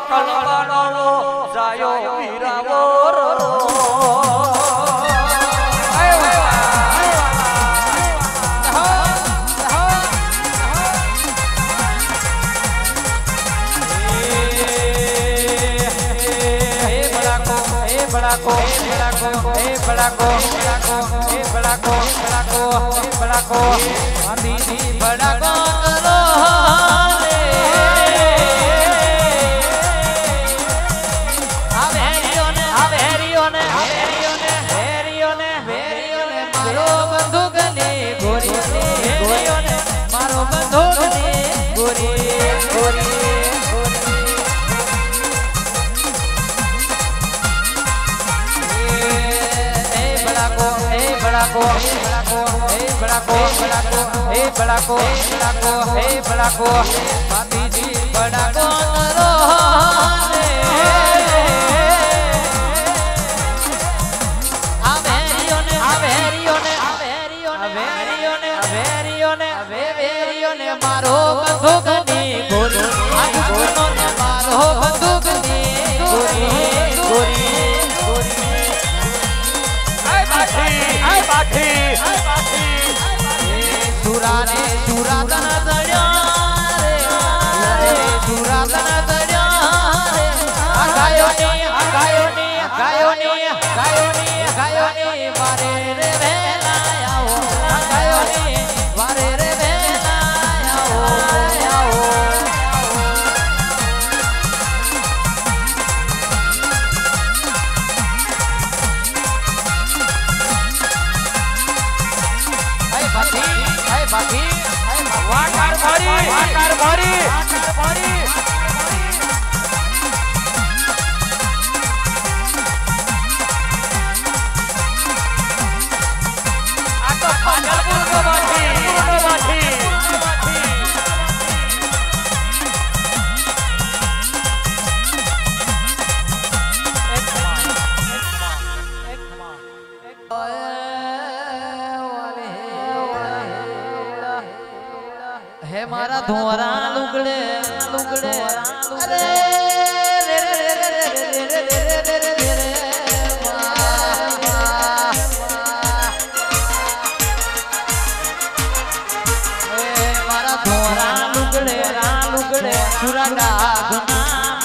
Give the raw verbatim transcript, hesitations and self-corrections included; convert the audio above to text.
કલબાનો જાયો વીરાવો बड़ाको बड़ाको ए बड़ाको बड़ाको ए बड़ाको बड़ाको ए बड़ाको दीदी बड़ाको करो रे आवे हेरियो ने आवे हेरियो ने हेरियो ने हेरियो ने हेरियो ने मारो बंदूक ने गोरी हेरियो ने मारो बंदूक ने गोरी गोरी बड़ाको बड़ाको ए बड़ाको बड़ाको ए बड़ाको बड़ाको ए बड़ाको माती जी बड़ाको रो रे आवेरियो ने आवेरियो ने आवेरियो ने आवेरियो ने आवेरियो ने आवेरियो ने मारो बंदूक नी गोरी आज सुनो ने मारो बंदूक नी गोरी गोरी आई बाठी आई बाठी सुराने सुरातन दरिया रे रे सुरातन दरिया रे गायो नी गायो नी गायो नी गायो नी गायो नी मारे रे वेला आओ गायो नी मारे रे वेला आओ आओ बाकी है बाकी वाटर भरी वाटर भरी वाटर भरी आ तो भागलपुर को बाठी को बाठी है मारा धोरा लुगड़े लुगड़े अरे रे रे रे रे रे रे रे रे रे रे मारा धोरा लुगड़े रा लुगड़े सुराडा गुना